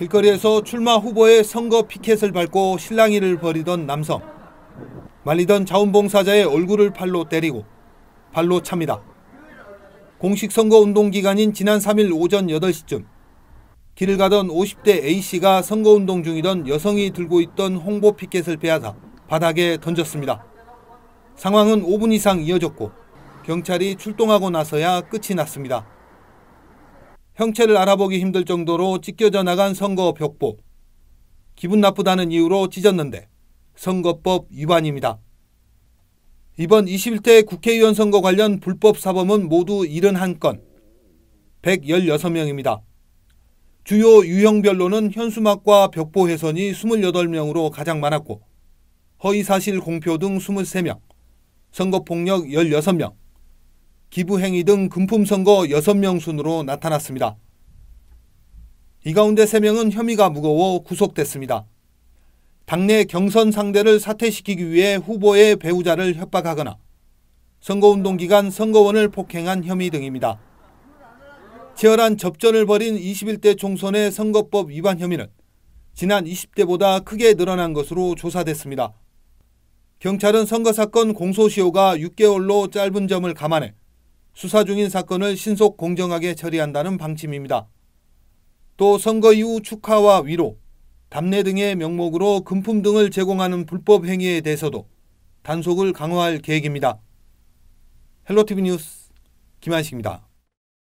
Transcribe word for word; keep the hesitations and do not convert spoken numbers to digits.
길거리에서 출마 후보의 선거 피켓을 밟고 실랑이를 벌이던 남성. 말리던 자원봉사자의 얼굴을 팔로 때리고 발로 찹니다. 공식 선거운동 기간인 지난 삼 일 오전 여덟 시쯤 길을 가던 오십 대 A씨가 선거운동 중이던 여성이 들고 있던 홍보 피켓을 빼앗아 바닥에 던졌습니다. 상황은 오 분 이상 이어졌고 경찰이 출동하고 나서야 끝이 났습니다. 형체를 알아보기 힘들 정도로 찢겨져 나간 선거 벽보. 기분 나쁘다는 이유로 찢었는데 선거법 위반입니다. 이번 이십일 대 국회의원 선거 관련 불법 사범은 모두 칠십일 건, 백십육 명입니다. 주요 유형별로는 현수막과 벽보 훼손이 이십팔 명으로 가장 많았고 허위사실 공표 등 이십삼 명, 선거폭력 십육 명, 기부행위 등 금품선거 여섯 명 순으로 나타났습니다. 이 가운데 세 명은 혐의가 무거워 구속됐습니다. 당내 경선 상대를 사퇴시키기 위해 후보의 배우자를 협박하거나 선거운동 기간 선거원을 폭행한 혐의 등입니다. 치열한 접전을 벌인 이십일 대 총선의 선거법 위반 혐의는 지난 이십 대보다 크게 늘어난 것으로 조사됐습니다. 경찰은 선거사건 공소시효가 육 개월로 짧은 점을 감안해 수사 중인 사건을 신속 공정하게 처리한다는 방침입니다. 또 선거 이후 축하와 위로, 답례 등의 명목으로 금품 등을 제공하는 불법 행위에 대해서도 단속을 강화할 계획입니다. 헬로티비 뉴스 김한식입니다.